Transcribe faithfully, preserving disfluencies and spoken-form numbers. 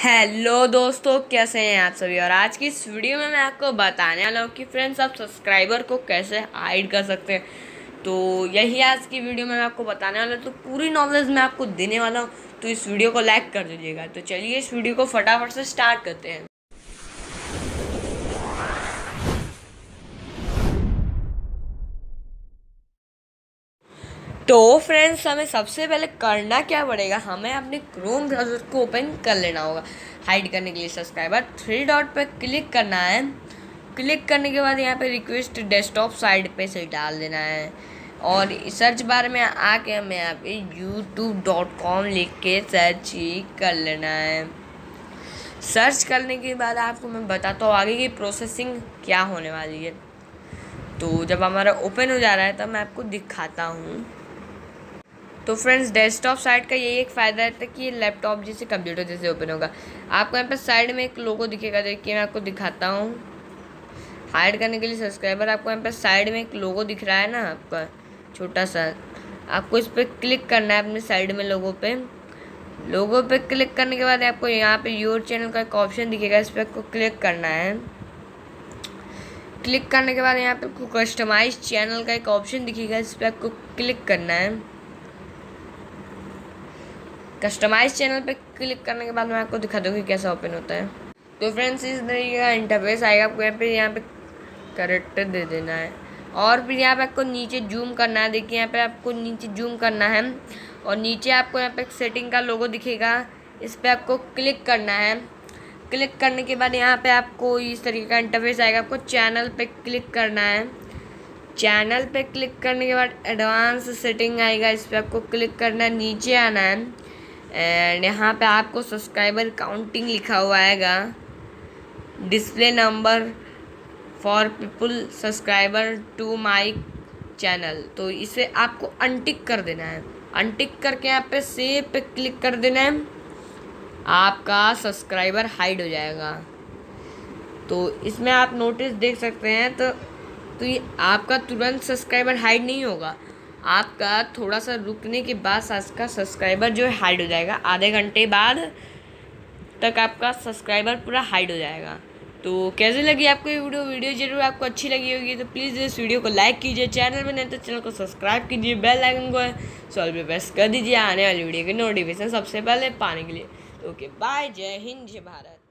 Hello दोस्तों, कैसे हैं आप सभी। और आज की इस वीडियो में मैं आपको बताने वाला हूँ कि फ्रेंड्स आप सब्सक्राइबर को कैसे हाइड कर सकते हैं। तो यही आज की वीडियो में मैं आपको बताने वाला हूँ, तो पूरी नॉलेज मैं आपको देने वाला हूँ। तो इस वीडियो को लाइक कर दीजिएगा। तो चलिए इस वीडियो को फटाफट से स्टार्ट करते हैं। तो फ्रेंड्स, हमें सबसे पहले करना क्या पड़ेगा, हमें अपने क्रोम ब्राउज़र को ओपन कर लेना होगा। हाइड करने के लिए सब्सक्राइबर थ्री डॉट पर क्लिक करना है। क्लिक करने के बाद यहाँ पे रिक्वेस्ट डेस्कटॉप साइड पे से डाल देना है और सर्च बार में आके हमें यहाँ पे यूट्यूब डॉट कॉम लिख के सर्च ही कर लेना है। सर्च करने के बाद आपको मैं बताता हूँ आगे की प्रोसेसिंग क्या होने वाली है। तो जब हमारा ओपन हो जा रहा है तब मैं आपको दिखाता हूँ। तो फ्रेंड्स, डेस्कटॉप साइट का यही एक फ़ायदा है कि ये लैपटॉप जैसे कंप्यूटर जैसे ओपन होगा। आपको यहाँ पे साइड में एक लोगो दिखेगा, देखिए मैं आपको दिखाता हूँ। हाइड करने के लिए सब्सक्राइबर आपको यहाँ पे साइड में एक लोगो दिख रहा है ना, आपका छोटा सा, आपको इस पर क्लिक करना है। अपने साइड में लोगो पे लोगो पे क्लिक करने के बाद आपको यहाँ पे योर चैनल का एक ऑप्शन दिखेगा, इस पर आपको क्लिक करना है। क्लिक करने के बाद यहाँ पे आपको कस्टमाइज चैनल का एक ऑप्शन दिखेगा, इस पर आपको क्लिक करना है। कस्टमाइज चैनल पे क्लिक करने के बाद मैं आपको दिखा दूँगी कैसा ओपन होता है। तो फ्रेंड्स, इस तरीके का इंटरफेस आएगा। आपको यहाँ पे यहाँ पे करेक्टर दे देना है और फिर यहाँ पे आपको नीचे जूम करना है। देखिए यहाँ पे आपको नीचे जूम करना है और नीचे आपको यहाँ पे एक सेटिंग का लोगो दिखेगा, इस पर आपको क्लिक करना है। क्लिक करने के बाद यहाँ पे आपको इस तरीके का इंटरफेस आएगा। आपको चैनल पे क्लिक करना है। चैनल पे क्लिक करने के बाद एडवांस सेटिंग आएगा, इस पर आपको क्लिक करना है, नीचे आना है एंड यहाँ पे आपको सब्सक्राइबर काउंटिंग लिखा हुआ आएगा। Display number for people subscriber to my channel, तो इसे आपको अनटिक कर देना है। अनटिक करके यहाँ पे सेव पे क्लिक कर देना है। आपका सब्सक्राइबर हाइड हो जाएगा। तो इसमें आप नोटिस देख सकते हैं। तो तो ये आपका तुरंत सब्सक्राइबर हाइड नहीं होगा, आपका थोड़ा सा रुकने के बाद आपका सब्सक्राइबर जो है हाइड हो जाएगा। आधे घंटे बाद तक आपका सब्सक्राइबर पूरा हाइड हो जाएगा। तो कैसे लगी आपको ये वीडियो वीडियो जरूर आपको अच्छी लगी होगी। तो प्लीज़ इस वीडियो को लाइक कीजिए, चैनल में नहीं तो चैनल को सब्सक्राइब कीजिए, बेल आइकन को सॉल्व पे प्रेस कर दीजिए आने वाली वीडियो की नोटिफिकेशन सबसे पहले पाने के लिए। ओके बाय, जय हिंद, जय भारत।